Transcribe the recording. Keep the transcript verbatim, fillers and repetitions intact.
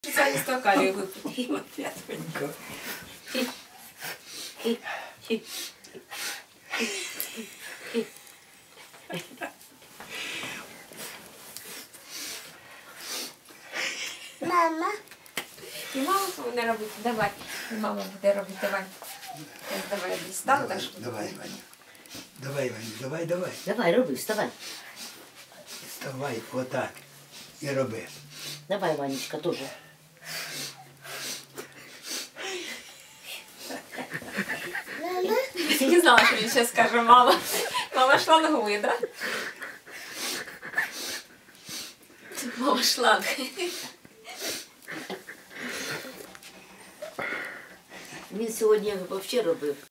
Спеціальні стакалі випити. Мама. І мама буде робити, давай. І мама буде робити, давай. Давай, дістав Давай, теж. давай, Ваня. Давай, Ваня, давай, давай. Давай, роби, вставай. Вставай, отак. І роби. Давай, Ванечка, теж. Мама. Я не знала, що він ще скаже, мама. Мама шлангує, да? Мама шланг. Він сьогодні взагалі робив.